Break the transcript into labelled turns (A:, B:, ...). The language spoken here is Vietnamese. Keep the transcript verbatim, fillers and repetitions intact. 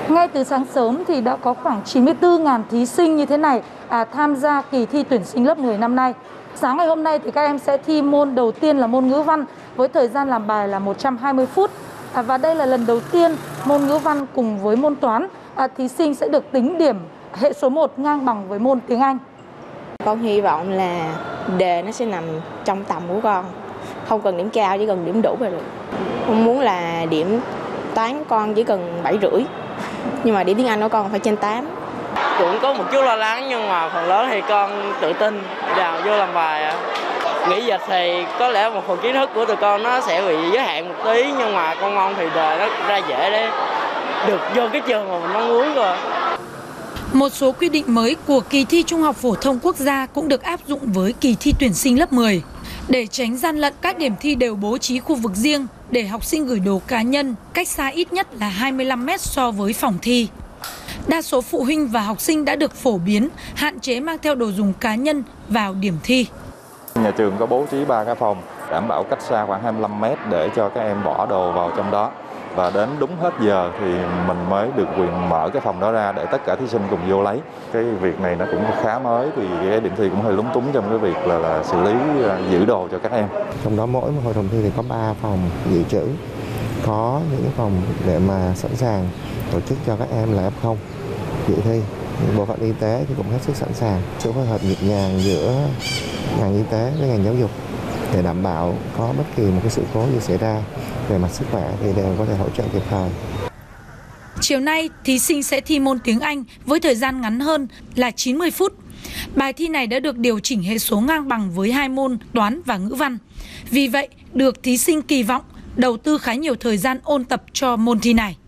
A: Ngay từ sáng sớm thì đã có khoảng chín mươi tư nghìn thí sinh như thế này à, tham gia kỳ thi tuyển sinh lớp mười năm nay. Sáng ngày hôm nay thì các em sẽ thi môn đầu tiên là môn ngữ văn với thời gian làm bài là một trăm hai mươi phút. À, và đây là lần đầu tiên môn ngữ văn cùng với môn toán à, thí sinh sẽ được tính điểm hệ số một ngang bằng với môn tiếng Anh.
B: Con hy vọng là đề nó sẽ nằm trong tầm của con, không cần điểm cao, chỉ cần điểm đủ là được. Con muốn là điểm toán con chỉ cần bảy rưỡi, nhưng mà điểm tiếng Anh của con phải trên tám.
C: Cũng có một chút lo lắng nhưng mà phần lớn thì con tự tin vào vô làm bài. Nghĩ dịch thì có lẽ một phần kiến thức của tụi con nó sẽ bị giới hạn một tí, nhưng mà con mong thì đề nó ra dễ để được vô cái trường mà mình mong muốn rồi.
A: Một số quy định mới của kỳ thi Trung học phổ thông quốc gia cũng được áp dụng với kỳ thi tuyển sinh lớp mười. Để tránh gian lận, các điểm thi đều bố trí khu vực riêng để học sinh gửi đồ cá nhân cách xa ít nhất là hai mươi lăm mét so với phòng thi. Đa số phụ huynh và học sinh đã được phổ biến hạn chế mang theo đồ dùng cá nhân vào điểm thi.
D: Nhà trường có bố trí ba cái phòng đảm bảo cách xa khoảng hai mươi lăm mét để cho các em bỏ đồ vào trong đó. Và đến đúng hết giờ thì mình mới được quyền mở cái phòng đó ra để tất cả thí sinh cùng vô lấy. Cái việc này nó cũng khá mới thì cái điểm thi cũng hơi lúng túng trong cái việc là, là xử lý giữ đồ cho các em.
E: Trong đó mỗi một hội đồng thi thì có ba phòng dự trữ, có những cái phòng để mà sẵn sàng tổ chức cho các em là ép không dự thi. Bộ phận y tế thì cũng hết sức sẵn sàng, sự phối hợp nhịp nhàng giữa ngành y tế với ngành giáo dục để đảm bảo có bất kỳ một cái sự cố gì xảy ra về mặt sức khỏe thì đều có thể hỗ trợ kịp thời.
A: Chiều nay, thí sinh sẽ thi môn tiếng Anh với thời gian ngắn hơn là chín mươi phút. Bài thi này đã được điều chỉnh hệ số ngang bằng với hai môn toán và ngữ văn. Vì vậy, được thí sinh kỳ vọng đầu tư khá nhiều thời gian ôn tập cho môn thi này.